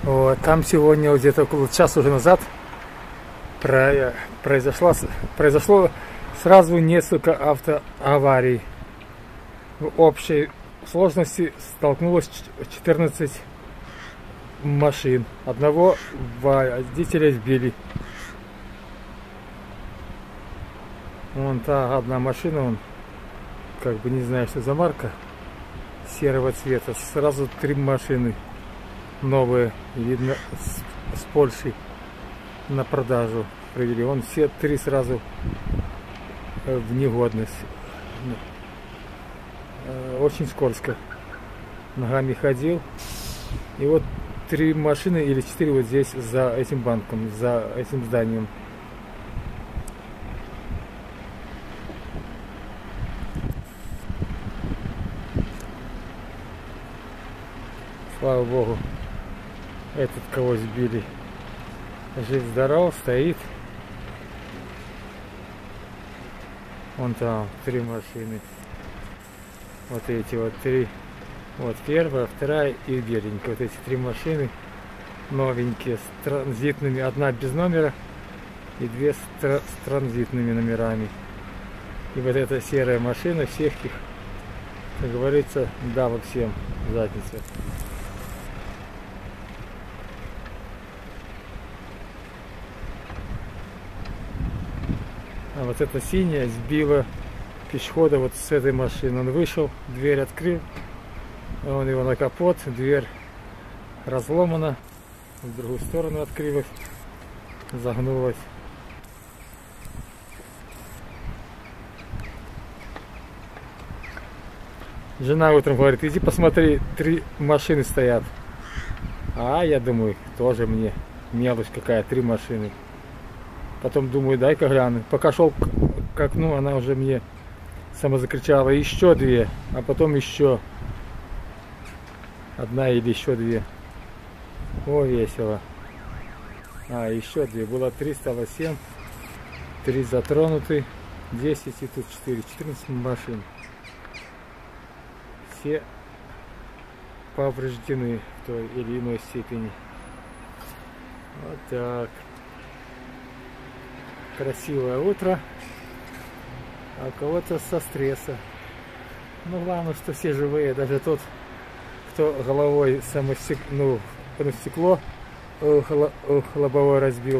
Вот, там сегодня вот где-то около часа уже назад произошло сразу несколько автоаварий. В общей сложности столкнулось 14 машин. Одного водителя сбили. Вон та одна машина, он как бы не знаю, что за марка, серого цвета. Сразу 3 машины новые, видно, с Польши на продажу привели. Он все 3 сразу в негодность. Очень скользко. Ногами ходил. И вот 3 машины или 4 вот здесь за этим банком, за этим зданием. Слава Богу, этот, кого сбили, жив-здоров, стоит. Вон там 3 машины. Вот эти вот 3. Вот первая, вторая и беленькая. Вот эти 3 машины новенькие, с транзитными. Одна без номера и 2 с транзитными номерами. И вот эта серая машина, всех их, как говорится, дала всем задница. А вот эта синяя сбила пешехода вот с этой машины. Он вышел, дверь открыл, он его на капот, дверь разломана, в другую сторону открылась, загнулась. Жена утром говорит: иди посмотри, 3 машины стоят. А я думаю, тоже мне мелочь какая, 3 машины. Потом думаю, дай-ка гляну. Пока шел к окну, она уже мне сама закричала: еще 2, а потом еще 1 или еще 2. О, весело. А, еще 2. Было 3, стало 7. 3 затронуты. 10 и тут 4. 14 машин. Все повреждены в той или иной степени. Вот так. Красивое утро, а у кого-то со стресса. Ну, главное, что все живые, даже тот, кто головой стекло лобовое разбил,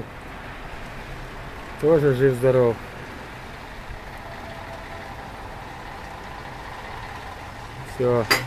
тоже жив-здоров. Все.